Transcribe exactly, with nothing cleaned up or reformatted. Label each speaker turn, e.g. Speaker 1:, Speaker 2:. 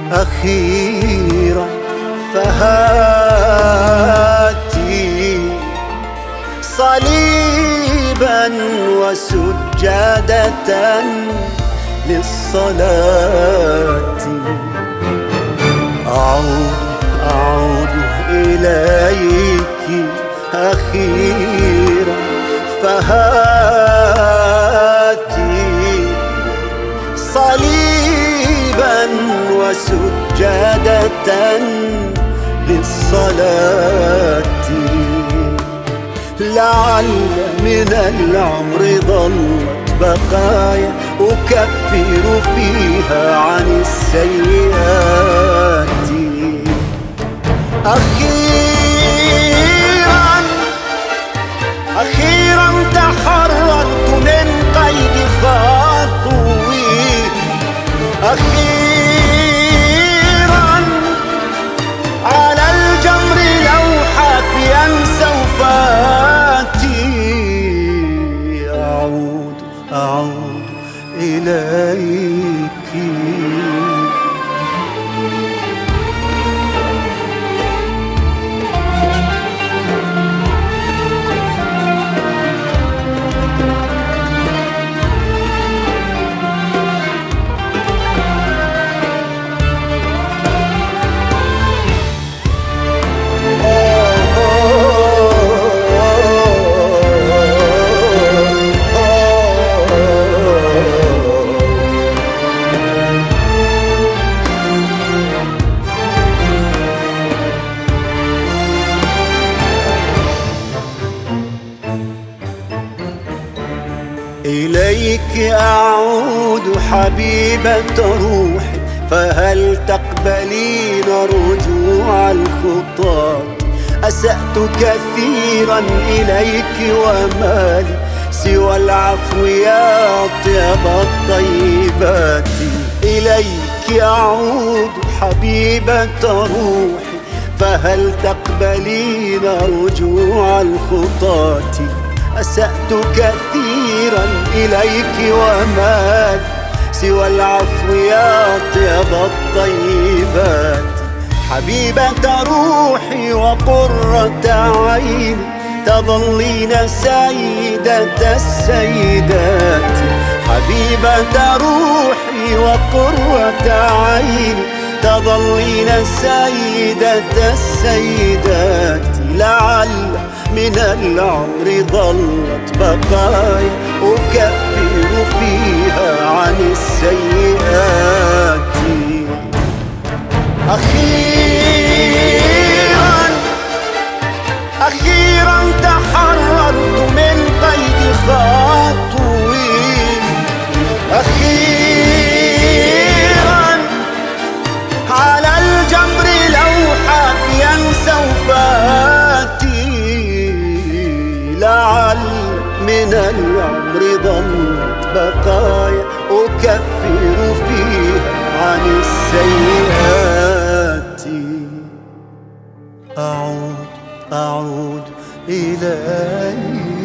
Speaker 1: أخيرا فهاتي صليبا وسجادة للصلاة. أعود أعود إليك أخيرا فهاتي صليبا وسجادة للصلاة. لعل من العمر ظلت بقايا أكفر فيها عن السيئات. أخيرا أخيرا تحررت من قيد خطوي. أخيرا على الجمر لو حافيا سوف آتي. أعود أعود إليك. إليك أعود حبيبة روحي، فهل تقبلين رجوع الخطاة؟ أسأت كثيرا إليك ومالي سوى العفو يا أطيب الطيبات. إليك أعود حبيبة روحي، فهل تقبلين رجوع الخطاة؟ أسأت كثيرا إليك ومال سوى العفو يا أطيب الطيبات. حبيبة روحي وقرة عيني، تظلين سيدة السيدات. حبيبة روحي وقرة عيني، تظلين سيدة السيدات. لعل من العمر ظلت بقايا أكفر فيها عن السيئات. أخيرا أخيرا تحررت من قيد خطوي. أخيرا على الجمر لو حافيا سوف آتي. لعل من العمر ظلت بقايا أكفر فيها عن السيئات. أعود أعود إليك.